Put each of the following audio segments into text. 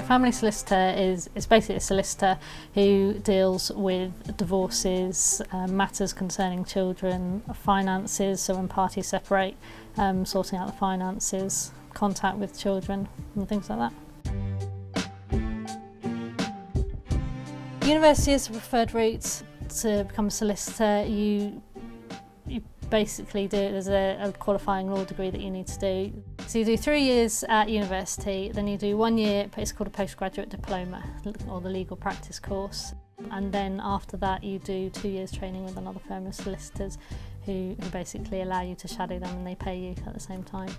family solicitor is basically a solicitor who deals with divorces, matters concerning children, finances, so when parties separate, sorting out the finances, contact with children and things like that. University is the preferred route to become a solicitor. You basically there's a qualifying law degree that you need to do. So you do 3 years at university, then you do 1 year, it's called a postgraduate diploma, or the legal practice course. And then after that you do 2 years training with another firm of solicitors who basically allow you to shadow them and they pay you at the same time.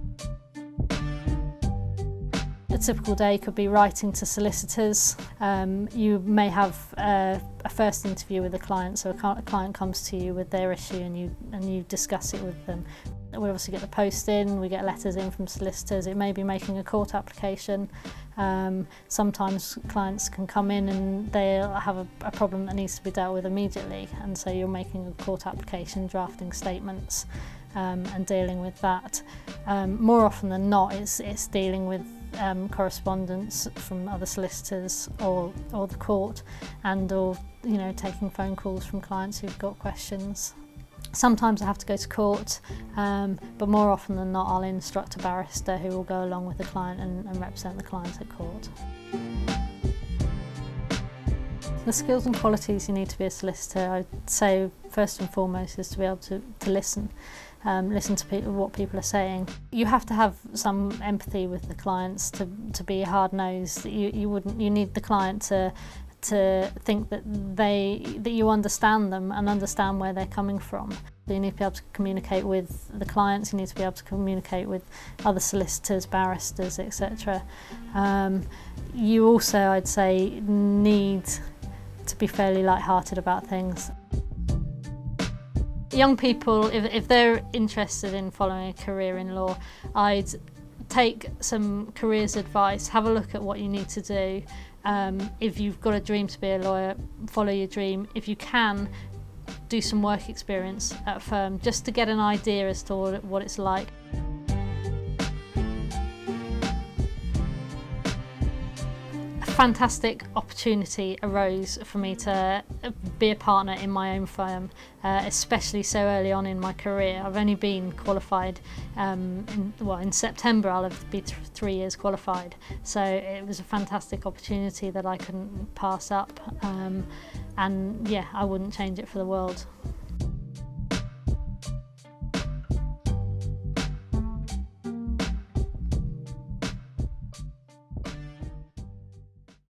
A typical day could be writing to solicitors. You may have a first interview with a client, so a client comes to you with their issue and you discuss it with them. We obviously get the post in, we get letters in from solicitors. It may be making a court application. Sometimes clients can come in and they'll have a problem that needs to be dealt with immediately, and so you're making a court application, drafting statements and dealing with that. More often than not, it's dealing with correspondence from other solicitors or the court, or taking phone calls from clients who've got questions. Sometimes I have to go to court, but more often than not I'll instruct a barrister who will go along with the client and represent the client at court. The skills and qualities you need to be a solicitor, I'd say first and foremost is to be able to listen. Listen to what people are saying. You have to have some empathy with the clients to be hard-nosed. You need the client to think that you understand them and understand where they're coming from. You need to be able to communicate with the clients, you need to be able to communicate with other solicitors, barristers, etc. You also, I'd say, need to be fairly light-hearted about things. Young people, if they're interested in following a career in law, I'd take some careers advice, have a look at what you need to do. If you've got a dream to be a lawyer, follow your dream. If you can, do some work experience at a firm just to get an idea as to what it's like. A fantastic opportunity arose for me to be a partner in my own firm, especially so early on in my career. I've only been qualified, in September I'll be 3 years qualified, so it was a fantastic opportunity that I couldn't pass up, and yeah, I wouldn't change it for the world.